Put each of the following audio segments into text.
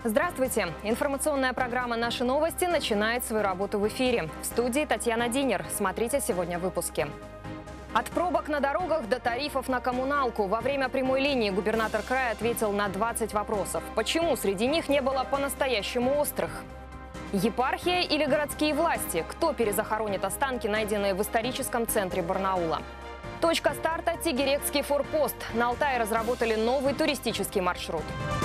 Здравствуйте! Информационная программа «Наши новости» начинает свою работу в эфире. В студии Татьяна Динер. Смотрите сегодня в выпуске. От пробок на дорогах до тарифов на коммуналку. Во время прямой линии губернатор края ответил на 20 вопросов. Почему среди них не было по-настоящему острых? Епархия или городские власти? Кто перезахоронит останки, найденные в историческом центре Барнаула? Точка старта – Тегерекский форпост. На Алтае разработали новый туристический маршрут.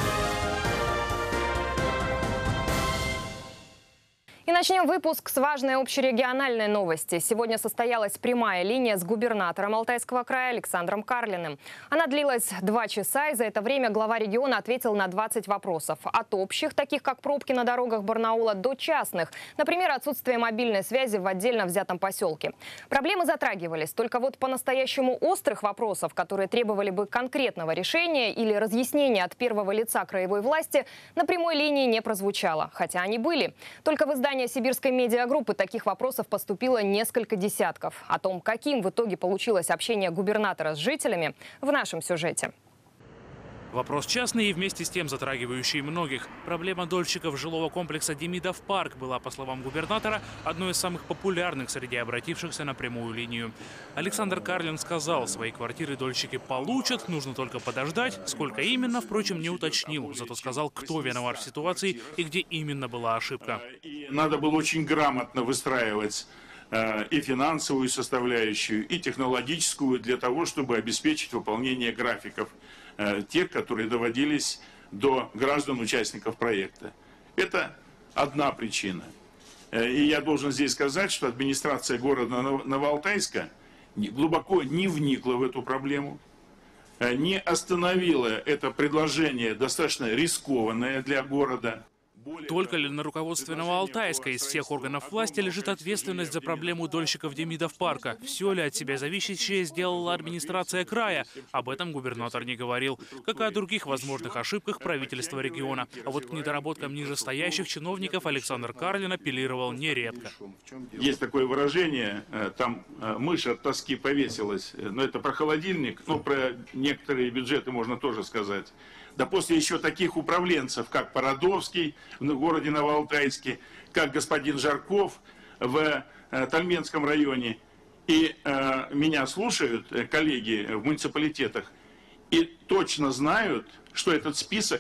И начнем выпуск с важной общерегиональной новости. Сегодня состоялась прямая линия с губернатором Алтайского края Александром Карлиным. Она длилась 2 часа, и за это время глава региона ответил на 20 вопросов. От общих, таких как пробки на дорогах Барнаула, до частных. Например, отсутствие мобильной связи в отдельно взятом поселке. Проблемы затрагивались, только вот по-настоящему острых вопросов, которые требовали бы конкретного решения или разъяснения от первого лица краевой власти, на прямой линии не прозвучало. Хотя они были. Только в издании Сибирской медиагруппы таких вопросов поступило несколько десятков. О том, каким в итоге получилось общение губернатора с жителями, в нашем сюжете. Вопрос частный и вместе с тем затрагивающий многих. Проблема дольщиков жилого комплекса «Демидов парк» была, по словам губернатора, одной из самых популярных среди обратившихся на прямую линию. Александр Карлин сказал, свои квартиры дольщики получат, нужно только подождать. Сколько именно, впрочем, не уточнил. Зато сказал, кто виноват в ситуации и где именно была ошибка. Надо было очень грамотно выстраивать и финансовую составляющую, и технологическую для того, чтобы обеспечить выполнение графиков, тех, которые доводились до граждан-участников проекта. Это одна причина. И я должен здесь сказать, что администрация города Новоалтайска глубоко не вникла в эту проблему, не остановила это предложение, достаточно рискованное для города. Только ли на руководстве Новоалтайска из всех органов власти лежит ответственность за проблему дольщиков Демидов парка? Все ли от себя зависящее сделала администрация края? Об этом губернатор не говорил. Как и о других возможных ошибках правительства региона. А вот к недоработкам нижестоящих чиновников Александр Карлин апеллировал нередко. Есть такое выражение, там мышь от тоски повесилась, но это про холодильник, но про некоторые бюджеты можно тоже сказать. Да после еще таких управленцев, как Парадовский в городе Новоалтайске, как господин Жарков в Тальменском районе. И меня слушают коллеги в муниципалитетах и точно знают, что этот список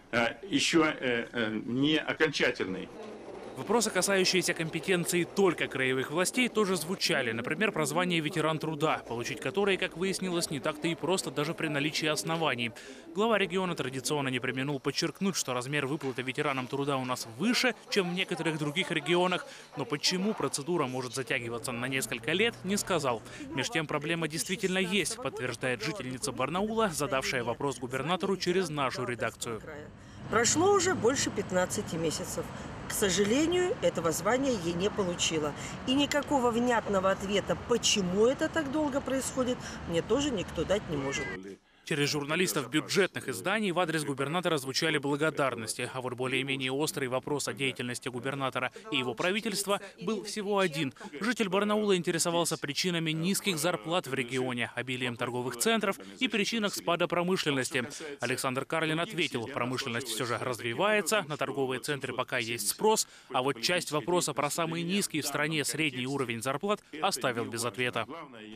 еще не окончательный. Вопросы, касающиеся компетенции только краевых властей, тоже звучали. Например, про звание ветеран труда, получить которое, как выяснилось, не так-то и просто даже при наличии оснований. Глава региона традиционно не преминул подчеркнуть, что размер выплаты ветеранам труда у нас выше, чем в некоторых других регионах. Но почему процедура может затягиваться на несколько лет, не сказал. Меж тем проблема действительно есть, подтверждает жительница Барнаула, задавшая вопрос губернатору через нашу редакцию. Прошло уже больше 15 месяцев. К сожалению, этого звания я не получила. И никакого внятного ответа, почему это так долго происходит, мне тоже никто дать не может. Через журналистов бюджетных изданий в адрес губернатора звучали благодарности. А вот более-менее острый вопрос о деятельности губернатора и его правительства был всего один. Житель Барнаула интересовался причинами низких зарплат в регионе, обилием торговых центров и причинах спада промышленности. Александр Карлин ответил, промышленность все же развивается, на торговые центры пока есть спрос, а вот часть вопроса про самый низкий в стране средний уровень зарплат оставил без ответа.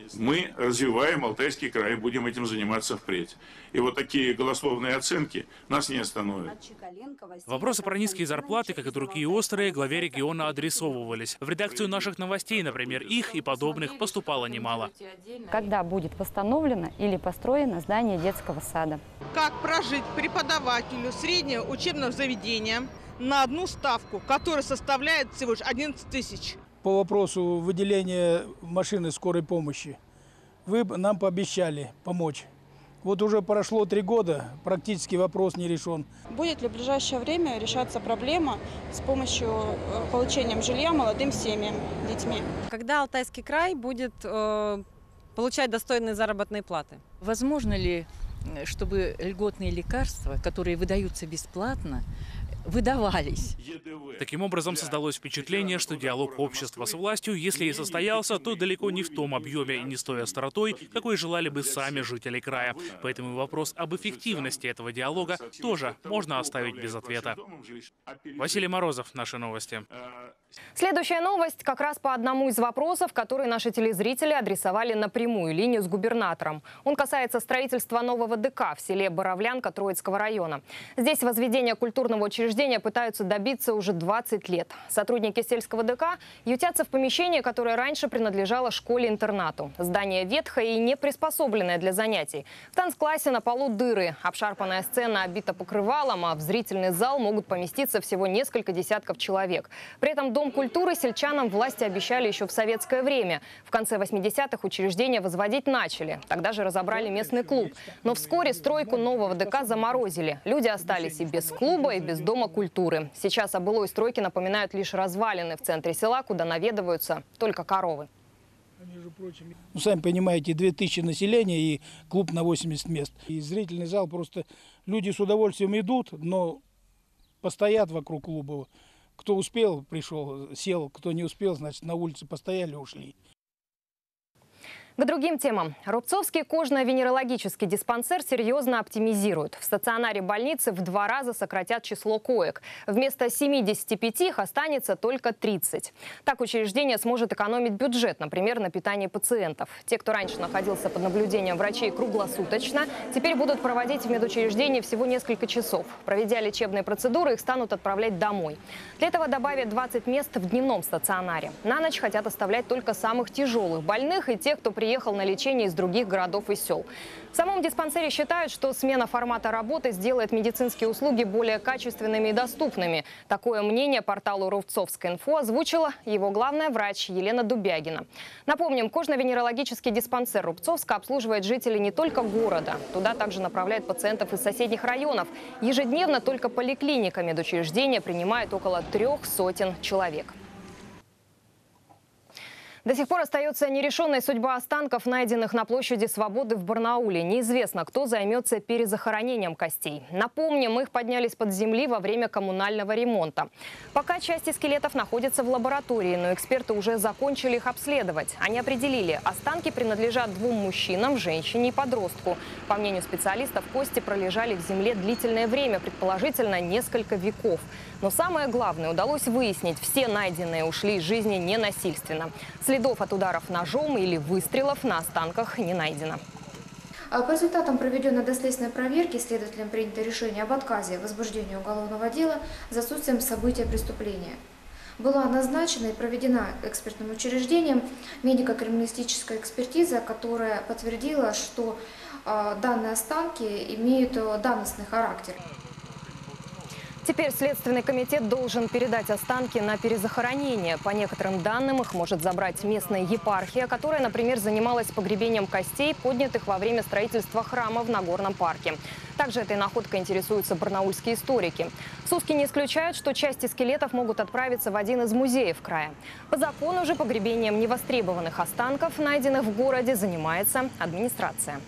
Мы развиваем Алтайский край, будем этим заниматься впредь. И вот такие голословные оценки нас не остановят. Вопросы про низкие зарплаты, как и другие острые, главе региона адресовывались. В редакцию наших новостей, например, их и подобных поступало немало. Когда будет восстановлено или построено здание детского сада? Как прожить преподавателю среднего учебного заведения на одну ставку, которая составляет всего лишь 11 тысяч? По вопросу выделения машины скорой помощи вы нам пообещали помочь. Вот уже прошло 3 года, практически вопрос не решен. Будет ли в ближайшее время решаться проблема с помощью получения жилья молодым семьям, детьми? Когда Алтайский край будет получать достойные заработные платы? Возможно ли, чтобы льготные лекарства, которые выдаются бесплатно, выдавались. Таким образом, создалось впечатление, что диалог общества с властью, если и состоялся, то далеко не в том объеме и не с той остротой, какой желали бы сами жители края. Поэтому вопрос об эффективности этого диалога тоже можно оставить без ответа. Василий Морозов, наши новости. Следующая новость как раз по одному из вопросов, которые наши телезрители адресовали на прямую линию с губернатором. Он касается строительства нового ДК в селе Боровлянка Троицкого района. Здесь возведение культурного учреждения пытаются добиться уже 20 лет. Сотрудники сельского ДК ютятся в помещении, которое раньше принадлежало школе-интернату. Здание ветхое и не приспособленное для занятий. В танцклассе на полу дыры, обшарпанная сцена обита покрывалом, а в зрительный зал могут поместиться всего несколько десятков человек. При этом Дом культуры сельчанам власти обещали еще в советское время. В конце 80-х учреждение возводить начали. Тогда же разобрали местный клуб. Но вскоре стройку нового ДК заморозили. Люди остались и без клуба, и без Дома культуры. Сейчас о былой стройке напоминают лишь развалины в центре села, куда наведываются только коровы. Ну, сами понимаете, 2000 населения и клуб на 80 мест. И зрительный зал просто люди с удовольствием идут, но постоят вокруг клуба. Кто успел, пришел, сел, кто не успел, значит, на улице постояли, ушли. К другим темам. Рубцовский кожно-венерологический диспансер серьезно оптимизируют. В стационаре больницы в 2 раза сократят число коек. Вместо 75 их останется только 30. Так учреждение сможет экономить бюджет, например, на питании пациентов. Те, кто раньше находился под наблюдением врачей круглосуточно, теперь будут проводить в медучреждении всего несколько часов. Проведя лечебные процедуры, их станут отправлять домой. Для этого добавят 20 мест в дневном стационаре. На ночь хотят оставлять только самых тяжелых больных и тех, кто приехал на лечение из других городов и сел. В самом диспансере считают, что смена формата работы сделает медицинские услуги более качественными и доступными. Такое мнение порталу Рубцовская-инфо озвучила его главная врач Елена Дубягина. Напомним, кожно-венерологический диспансер Рубцовска обслуживает жителей не только города. Туда также направляют пациентов из соседних районов. Ежедневно только поликлиника медучреждения принимает около 300 человек. До сих пор остается нерешенной судьба останков, найденных на площади Свободы в Барнауле. Неизвестно, кто займется перезахоронением костей. Напомним, их подняли из-под земли во время коммунального ремонта. Пока части скелетов находятся в лаборатории, но эксперты уже закончили их обследовать. Они определили, останки принадлежат 2 мужчинам, женщине и подростку. По мнению специалистов, кости пролежали в земле длительное время, предположительно несколько веков. Но самое главное, удалось выяснить, все найденные ушли из жизни ненасильственно. Следов от ударов ножом или выстрелов на останках не найдено. По результатам проведенной доследственной проверки следователям принято решение об отказе в возбуждении уголовного дела за отсутствием события преступления. Была назначена и проведена экспертным учреждением медико-криминалистическая экспертиза, которая подтвердила, что данные останки имеют давностный характер. Теперь Следственный комитет должен передать останки на перезахоронение. По некоторым данным, их может забрать местная епархия, которая, например, занималась погребением костей, поднятых во время строительства храма в Нагорном парке. Также этой находкой интересуются барнаульские историки. СУСКи не исключают, что части скелетов могут отправиться в один из музеев края. По закону же погребением невостребованных останков, найденных в городе, занимается администрация.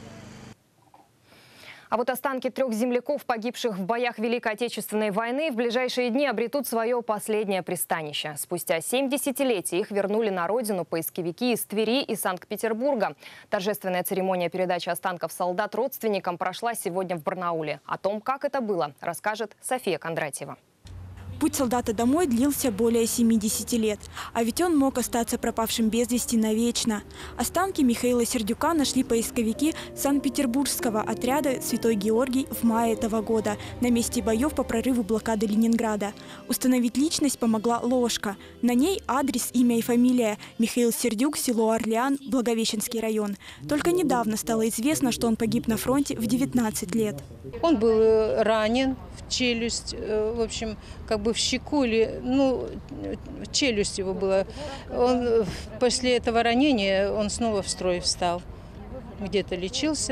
А вот останки 3 земляков, погибших в боях Великой Отечественной войны, в ближайшие дни обретут свое последнее пристанище. Спустя 7 десятилетий их вернули на родину поисковики из Твери и Санкт-Петербурга. Торжественная церемония передачи останков солдат родственникам прошла сегодня в Барнауле. О том, как это было, расскажет София Кондратьева. Путь солдата домой длился более 70 лет, а ведь он мог остаться пропавшим без вести навечно. Останки Михаила Сердюка нашли поисковики Санкт-Петербургского отряда «Святой Георгий» в мае этого года на месте боев по прорыву блокады Ленинграда. Установить личность помогла ложка. На ней адрес, имя и фамилия. Михаил Сердюк, село Орлеан, Благовещенский район. Только недавно стало известно, что он погиб на фронте в 19 лет. Он был ранен в челюсть, в общем, как бы в щеку или, челюсть его была. После этого ранения он снова в строй встал. Где-то лечился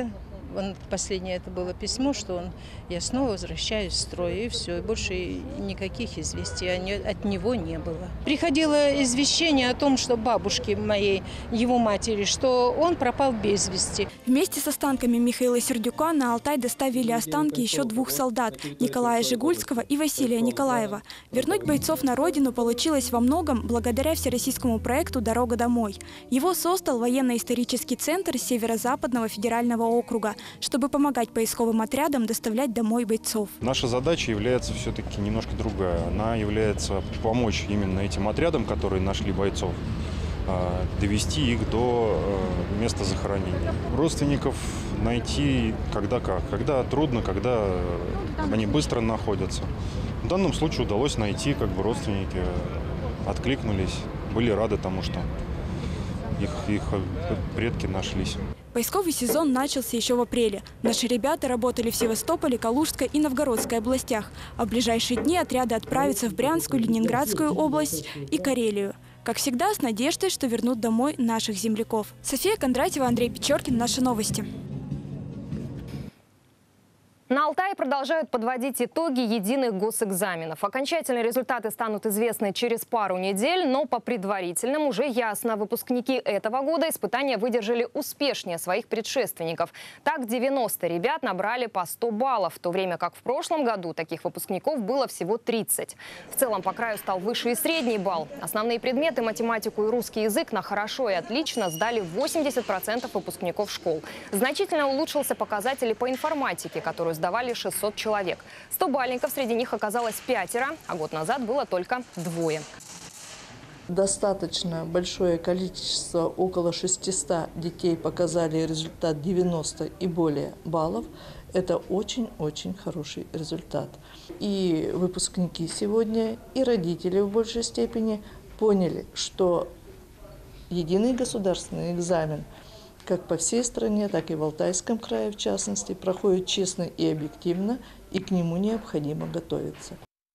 Последнее это было письмо, что я снова возвращаюсь в строй, и все. И больше никаких известий от него не было. Приходило извещение о том, что бабушке моей, его матери, что он пропал без вести. Вместе с останками Михаила Сердюка на Алтай доставили останки еще 2 солдат – Николая Жигульского и Василия Николаева. Вернуть бойцов на родину получилось во многом благодаря всероссийскому проекту «Дорога домой». Его создал военно-исторический центр Северо-Западного федерального округа, чтобы помогать поисковым отрядам доставлять домой бойцов. Наша задача является все-таки немножко другая. Она является помочь именно этим отрядам, которые нашли бойцов, довести их до места захоронения. Родственников найти когда как. Когда трудно, когда они быстро находятся. В данном случае удалось найти, родственники откликнулись, были рады тому, что их предки нашлись. Поисковый сезон начался еще в апреле. Наши ребята работали в Севастополе, Калужской и Новгородской областях. А в ближайшие дни отряды отправятся в Брянскую, Ленинградскую область и Карелию. Как всегда, с надеждой, что вернут домой наших земляков. София Кондратьева, Андрей Печоркин. Наши новости. На Алтае продолжают подводить итоги единых госэкзаменов. Окончательные результаты станут известны через пару недель, но по предварительным уже ясно. Выпускники этого года испытания выдержали успешнее своих предшественников. Так, 90 ребят набрали по 100 баллов, в то время как в прошлом году таких выпускников было всего 30. В целом по краю стал высший и средний балл. Основные предметы, математику и русский язык, на хорошо и отлично сдали 80% выпускников школ. Значительно улучшился показатель по информатике, которую сдавали 600 человек. 100-бальников среди них оказалось 5, а год назад было только 2. Достаточно большое количество, около 600 детей показали результат 90 и более баллов. Это очень-очень хороший результат. И выпускники сегодня, и родители в большей степени поняли, что единый государственный экзамен как по всей стране, так и в Алтайском крае, в частности, проходит честно и объективно, и к нему необходимо готовиться.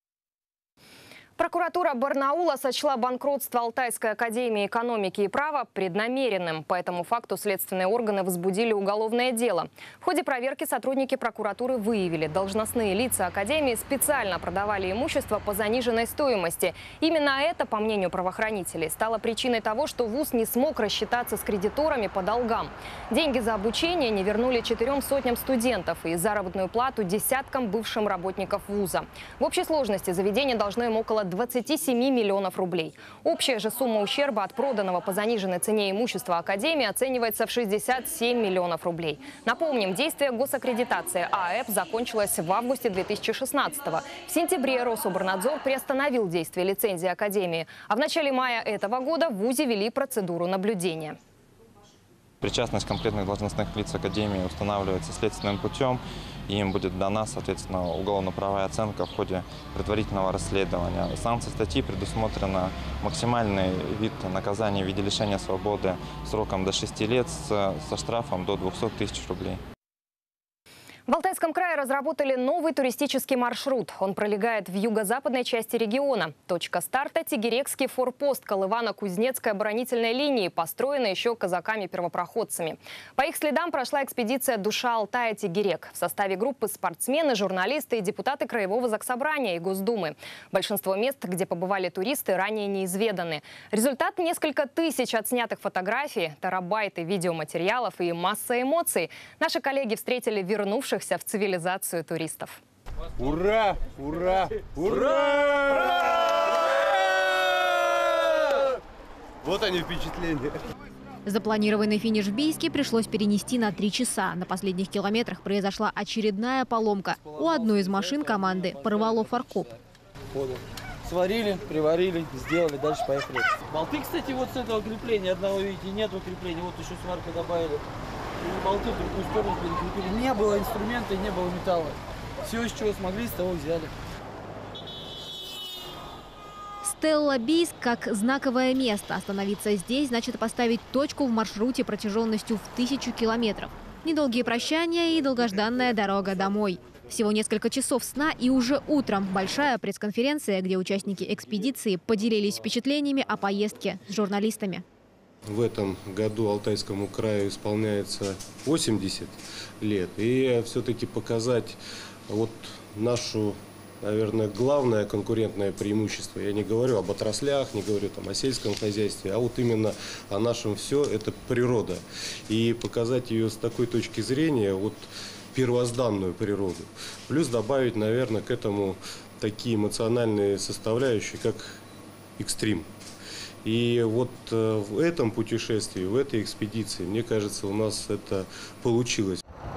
Прокуратура Барнаула сочла банкротство Алтайской академии экономики и права преднамеренным. По этому факту следственные органы возбудили уголовное дело. В ходе проверки сотрудники прокуратуры выявили, должностные лица академии специально продавали имущество по заниженной стоимости. Именно это, по мнению правоохранителей, стало причиной того, что вуз не смог рассчитаться с кредиторами по долгам. Деньги за обучение не вернули 400 студентов и заработную плату десяткам бывшим работников вуза. В общей сложности заведение должно им около 27 миллионов рублей. Общая же сумма ущерба от проданного по заниженной цене имущества академии оценивается в 67 миллионов рублей. Напомним, действие госаккредитации АЭП закончилось в августе 2016-го. В сентябре Рособорнадзор приостановил действие лицензии академии. А в начале мая этого года в вузе вели процедуру наблюдения. Причастность конкретных должностных лиц академии устанавливается следственным путем. И им будет дана, соответственно, уголовно-правовая оценка в ходе предварительного расследования. В санкции статьи предусмотрено максимальный вид наказания в виде лишения свободы сроком до 6 лет со штрафом до 200 тысяч рублей. В Алтайском крае разработали новый туристический маршрут. Он пролегает в юго-западной части региона. Точка старта – Тегерекский форпост Колывано-Кузнецкой оборонительной линии, построенной еще казаками-первопроходцами. По их следам прошла экспедиция «Душа Алтая Тегерек». В составе группы спортсмены, журналисты и депутаты Краевого заксобрания и Госдумы. Большинство мест, где побывали туристы, ранее неизведаны. Результат – несколько тысяч отснятых фотографий, терабайты видеоматериалов и масса эмоций. Наши коллеги встретили вернувшихся в цивилизацию туристов. Ура! Ура! Ура! Вот они впечатления. Запланированный финиш в Бийске пришлось перенести на 3 часа. На последних километрах произошла очередная поломка. У одной из машин команды порвало фаркоп. Сварили, приварили, сделали, дальше поехали. Болты, кстати, вот с этого крепления одного, видите, нет крепления. Вот еще сварку добавили. И болты в другую сторону перекрепили. Не было инструмента, не было металла. Все, из чего смогли, с того взяли. Стелла Бийск как знаковое место. Остановиться здесь значит поставить точку в маршруте протяженностью в 1000 километров. Недолгие прощания и долгожданная дорога домой. Всего несколько часов сна и уже утром большая пресс-конференция, где участники экспедиции поделились впечатлениями о поездке с журналистами. В этом году Алтайскому краю исполняется 80 лет. И все-таки показать вот нашу, наверное, главное конкурентное преимущество. Я не говорю об отраслях, не говорю там о сельском хозяйстве, а вот именно о нашем все – это природа. И показать ее с такой точки зрения, вот первозданную природу. Плюс добавить, наверное, к этому такие эмоциональные составляющие, как экстрим. И вот в этом путешествии, в этой экспедиции, мне кажется, у нас это получилось.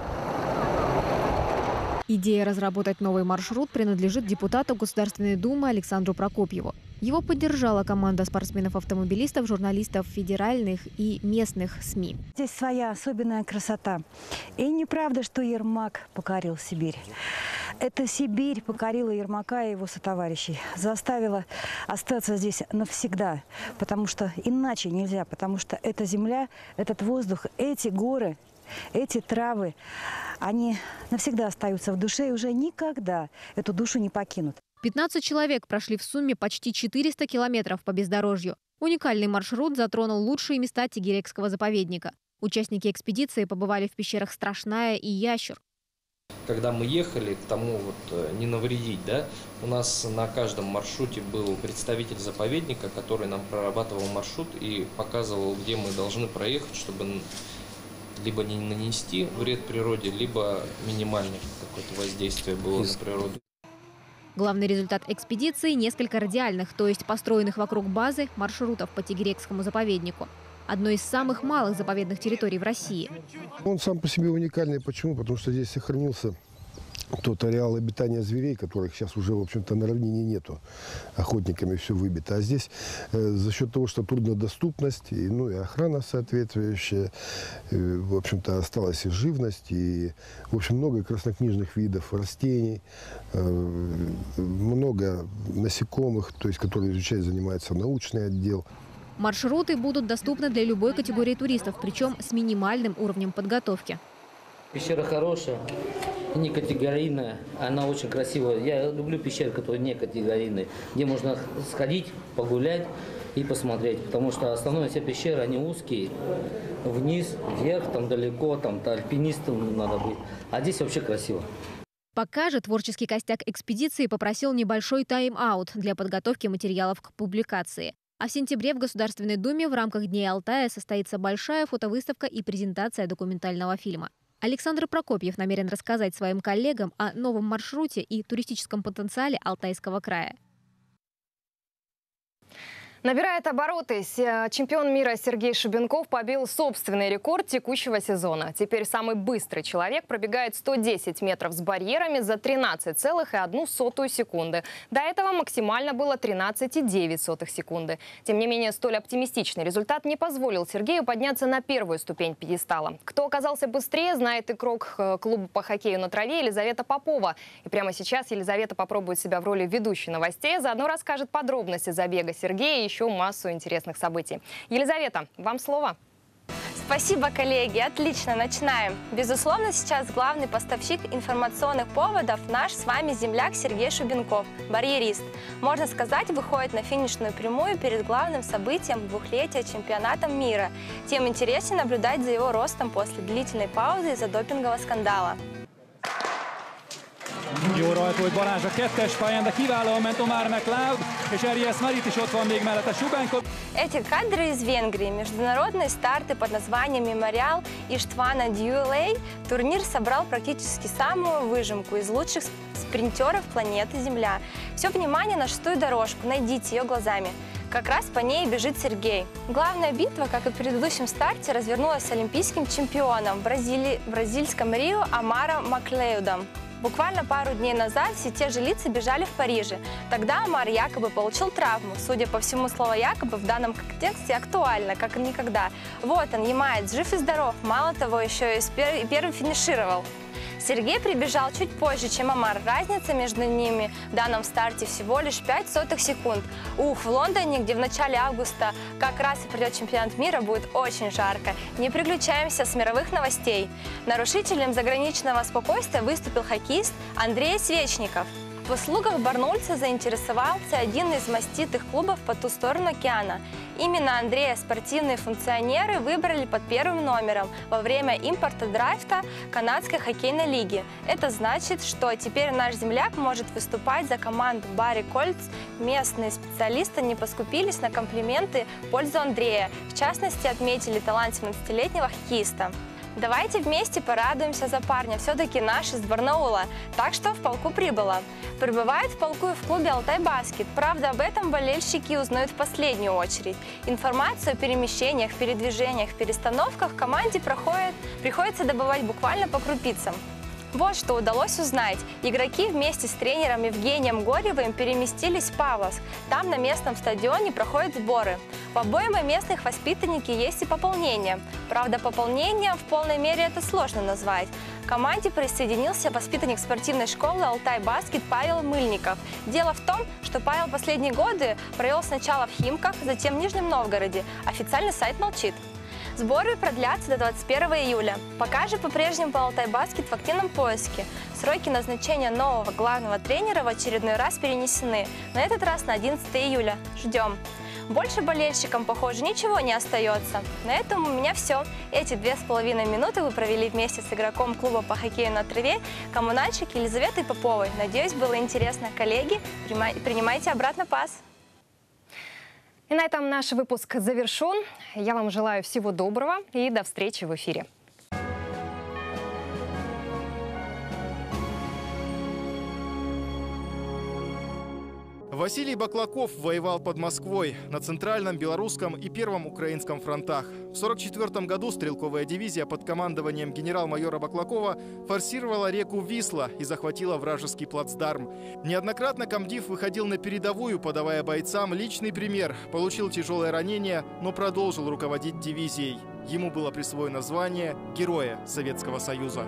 Идея разработать новый маршрут принадлежит депутату Государственной Думы Александру Прокопьеву. Его поддержала команда спортсменов-автомобилистов, журналистов федеральных и местных СМИ. Здесь своя особенная красота. И неправда, что Ермак покорил Сибирь. Эта Сибирь покорила Ермака и его сотоварищей. Заставила остаться здесь навсегда. Потому что иначе нельзя. Потому что эта земля, этот воздух, эти горы, эти травы, они навсегда остаются в душе и уже никогда эту душу не покинут. 15 человек прошли в сумме почти 400 километров по бездорожью. Уникальный маршрут затронул лучшие места Тегерекского заповедника. Участники экспедиции побывали в пещерах Страшная и Ящур. Когда мы ехали, к тому не навредить, да, у нас на каждом маршруте был представитель заповедника, который нам прорабатывал маршрут и показывал, где мы должны проехать, чтобы либо не нанести вред природе, либо минимальное какое-то воздействие было на природу. Главный результат экспедиции – несколько радиальных, то есть построенных вокруг базы, маршрутов по Тегерекскому заповеднику. Одной из самых малых заповедных территорий в России. Он сам по себе уникальный. Почему? Потому что здесь сохранился тот ареал обитания зверей, которых сейчас уже, в общем-то, на равнине нету. Охотниками все выбито. А здесь за счет того, что труднодоступность, и охрана соответствующая, в общем-то, осталась и живность, и, в общем, много краснокнижных видов растений, много насекомых, то есть, которые изучать занимается научный отдел. Маршруты будут доступны для любой категории туристов, причем с минимальным уровнем подготовки. Пещера хорошая, не категорийная, она очень красивая. Я люблю пещеры, которые не категорийные, где можно сходить, погулять и посмотреть. Потому что основные все пещеры, они узкие, вниз, вверх, там далеко, там альпинистом надо быть. А здесь вообще красиво. Пока же творческий костяк экспедиции попросил небольшой тайм-аут для подготовки материалов к публикации. А в сентябре в Государственной Думе в рамках Дней Алтая состоится большая фотовыставка и презентация документального фильма. Александр Прокопьев намерен рассказать своим коллегам о новом маршруте и туристическом потенциале Алтайского края. Набирает обороты. Чемпион мира Сергей Шубенков побил собственный рекорд текущего сезона. Теперь самый быстрый человек пробегает 110 метров с барьерами за 13,1 секунды. До этого максимально было 13,9 секунды. Тем не менее, столь оптимистичный результат не позволил Сергею подняться на первую ступень пьедестала. Кто оказался быстрее, знает игрок клуба по хоккею на траве Елизавета Попова. И прямо сейчас Елизавета попробует себя в роли ведущей новостей, заодно расскажет подробности забега Сергея и еще массу интересных событий. Елизавета, вам слово. Спасибо, коллеги. Отлично, начинаем. Безусловно, сейчас главный поставщик информационных поводов наш с вами земляк Сергей Шубенков, барьерист. Можно сказать, выходит на финишную прямую перед главным событием двухлетия чемпионатом мира. Тем интереснее наблюдать за его ростом после длительной паузы из-за допингового скандала. Jó rajtolt Balázs a kettes pályán, de kiválóan ment Omar McLeod, és Arias Marit is ott van még mellette Subánko. Эти кадры из Венгрии. Международные старты под названием «Мемориал» Иштвана Дьюлей. Турнир собрал практически самую выжимку из лучших спринтеров планеты Земля. Все внимание на шестую дорожку. Найдите ее глазами. Как раз по ней бежит Сергей. Главная битва, как и в предыдущем старте, развернулась с олимпийским чемпионом бразильском Рио Омаром Маклеудом. Буквально пару дней назад все те же лица бежали в Париже. Тогда Омар якобы получил травму. Судя по всему, слово «якобы» в данном контексте актуально, как никогда. Вот он, ямаец, жив и здоров. Мало того, еще и первым финишировал. Сергей прибежал чуть позже, чем Омар. Разница между ними в данном старте всего лишь 0,05 секунд. В Лондоне, где в начале августа как раз и придет чемпионат мира, будет очень жарко. Не переключаемся с мировых новостей. Нарушителем заграничного спокойствия выступил хоккеист Андрей Свечников. В услугах барнаульца заинтересовался один из маститых клубов по ту сторону океана. Именно Андрея спортивные функционеры выбрали под первым номером во время импорта драфта канадской хоккейной лиги. Это значит, что теперь наш земляк может выступать за команду Барри Кольц. Местные специалисты не поскупились на комплименты в пользу Андрея. В частности, отметили талант 17-летнего хоккеиста. Давайте вместе порадуемся за парня, все-таки наш из Барнаула. Так что в полку прибыло. Прибывает в полку и в клубе «Алтай Баскет». Правда, об этом болельщики узнают в последнюю очередь. Информацию о перемещениях, передвижениях, перестановках команде приходится добывать буквально по крупицам. Вот что удалось узнать. Игроки вместе с тренером Евгением Горевым переместились в Павловск. Там на местном стадионе проходят сборы. В обойме местных воспитанники есть и пополнение. Правда, пополнение в полной мере это сложно назвать. К команде присоединился воспитанник спортивной школы «Алтай Баскет» Павел Мыльников. Дело в том, что Павел последние годы провел сначала в Химках, затем в Нижнем Новгороде. Официальный сайт молчит. Сборы продлятся до 21 июля. Пока же по-прежнему «Алтай Баскет» в активном поиске. Сроки назначения нового главного тренера в очередной раз перенесены. На этот раз на 11 июля. Ждем. Больше болельщикам, похоже, ничего не остается. На этом у меня все. Эти 2,5 минуты вы провели вместе с игроком клуба по хоккею на траве, коммунальщик Елизаветой Поповой. Надеюсь, было интересно. Коллеги, принимайте обратно пас. И на этом наш выпуск завершен. Я вам желаю всего доброго и до встречи в эфире. Василий Баклаков воевал под Москвой на Центральном, Белорусском и Первом Украинском фронтах. В 1944 году стрелковая дивизия под командованием генерал-майора Баклакова форсировала реку Висла и захватила вражеский плацдарм. Неоднократно комдив выходил на передовую, подавая бойцам личный пример. Получил тяжелое ранение, но продолжил руководить дивизией. Ему было присвоено звание Героя Советского Союза.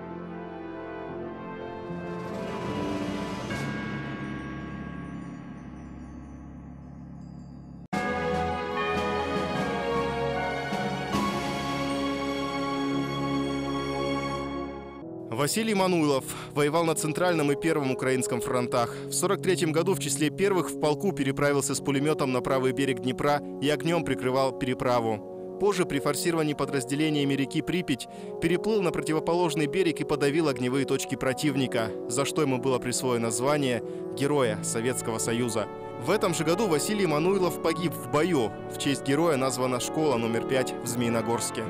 Василий Мануйлов воевал на Центральном и Первом Украинском фронтах. В 1943 году в числе первых в полку переправился с пулеметом на правый берег Днепра и огнем прикрывал переправу. Позже при форсировании подразделениями реки Припять переплыл на противоположный берег и подавил огневые точки противника, за что ему было присвоено звание Героя Советского Союза. В этом же году Василий Мануйлов погиб в бою. В честь героя названа школа номер 5 в Змеиногорске.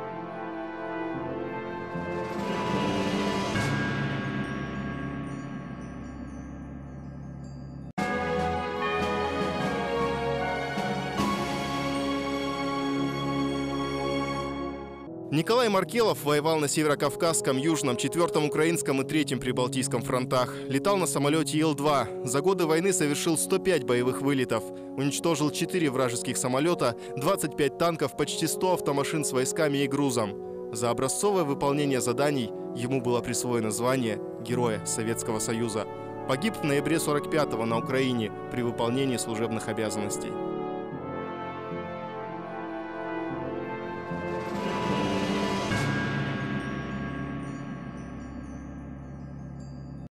Николай Маркелов воевал на Северокавказском, Южном, 4-м Украинском и 3-м Прибалтийском фронтах. Летал на самолете Ил-2. За годы войны совершил 105 боевых вылетов. Уничтожил 4 вражеских самолета, 25 танков, почти 100 автомашин с войсками и грузом. За образцовое выполнение заданий ему было присвоено звание Героя Советского Союза. Погиб в ноябре 1945-го на Украине при выполнении служебных обязанностей.